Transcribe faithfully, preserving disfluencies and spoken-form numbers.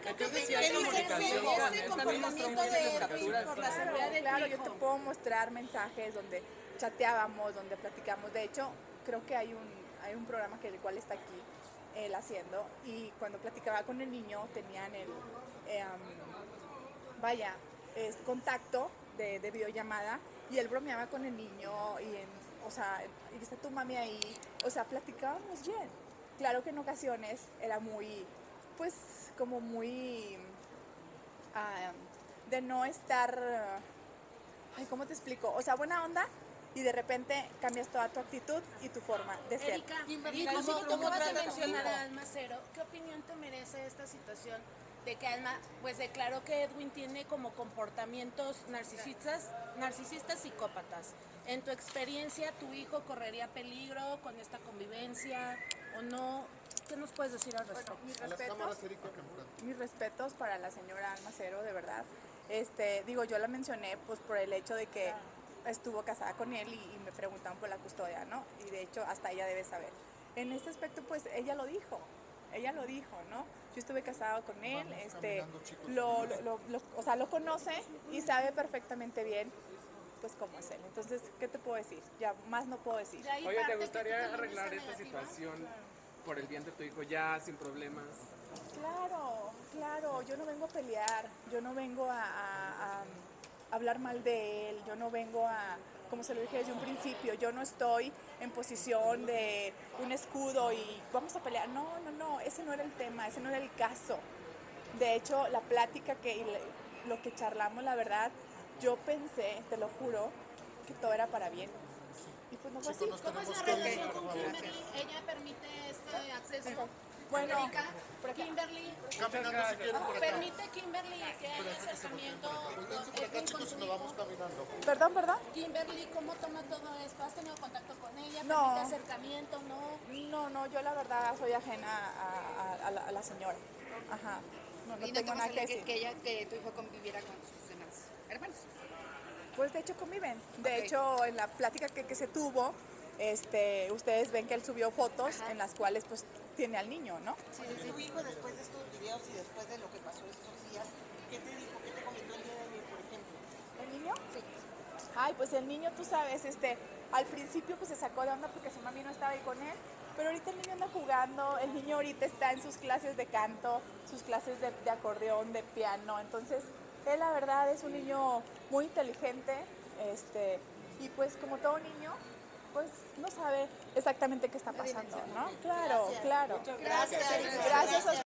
Entonces si hay comunicación con él, también mostró muchas capturas. Por la seguridad de Claro, tu yo hijo. te puedo mostrar mensajes donde chateábamos, donde platicamos. De hecho, creo que hay un, hay un programa que el cual está aquí él haciendo, y cuando platicaba con el niño tenían el, eh, um, vaya, es contacto de, de videollamada, y él bromeaba con el niño y en, o sea, y está tu mami ahí, o sea, platicábamos bien. Claro que en ocasiones era muy, pues, como muy ah, de no estar, ay, ¿cómo te explico? O sea, buena onda, y de repente cambias toda tu actitud y tu forma de ser. Erika, Kimberly, y como ¿cómo- tú cómo acabas de trata a tu mencionar hijo? a Alma Cero, ¿qué opinión te merece esta situación de que Alma pues declaró que Edwin tiene como comportamientos narcisistas, narcisistas psicópatas? En tu experiencia, ¿tu hijo correría peligro con esta convivencia o no? ¿Qué nos puedes decir al respecto? Mis A las respetos, cámaras, Erika. mis respetos para la señora Alma Cero, de verdad. Este, digo, yo la mencioné pues por el hecho de que estuvo casada con él, y, y me preguntaban por la custodia, ¿no? Y de hecho hasta ella debe saber. En este aspecto pues ella lo dijo, ella lo dijo, ¿no? Yo estuve casada con él, Vamos este, caminando, chicos. lo, lo, lo- lo- o sea, lo conoce y sabe perfectamente bien pues cómo es él. Entonces, ¿qué te puedo decir? Ya más no puedo decir. De ahí Oye, parte ¿te que gustaría tú tienes arreglar esa esta negativa. situación por el bien de tu hijo ya sin problemas? Claro, claro, yo no vengo a pelear, yo no vengo a, a- a hablar mal de él, yo no vengo a, como se lo dije desde un principio, yo no estoy en posición de un escudo y vamos a pelear. No, no, no, ese no era el tema, ese no era el caso. De hecho, la plática que, y le- lo que charlamos, la verdad, yo pensé, te lo juro, que todo era para bien. Y pues no fue así. Chicos, nos ¿Cómo es tenemos la que ir, relación por con favor. Kimberly? ¿Ella permite este acceso? Bueno, Erika, por acá. Kimberly, Caminando si quieren por acá. ¿permite Kimberly que haya acercamiento Volvénse por acá, Edwin con chicos, y tu nos vamos hijo? caminando. Perdón, perdón. Kimberly, ¿cómo toma todo esto? ¿Has tenido contacto con ella? No. ¿Permite acercamiento? ¿No? No, no, yo la verdad soy ajena a, a- a la, a la señora. Ajá. No, no ¿Y no tengo te nada que gustaría que, decir. que ella, que tu hijo conviviera con sus demás hermanos? Pues de hecho conviven. De Ok. hecho, en la plática que, que se tuvo, este, ustedes ven que él subió fotos Ajá. en las cuales pues tiene al niño, ¿no? Tu hijo, después de estos videos y después de lo que pasó estos días, ¿qué te dijo? ¿Qué te comentó el día de hoy, por ejemplo? ¿El niño? Sí. Ay, pues el niño, tú sabes, este, al principio pues se sacó de onda porque su mami no estaba ahí con él, pero ahorita el niño anda jugando, el niño ahorita está en sus clases de canto, sus clases de, de acordeón, de piano, entonces él la verdad es un niño muy inteligente, este, y pues como todo niño, pues no sabe exactamente qué está pasando, ¿no? Claro, claro. Gracias. Gracias a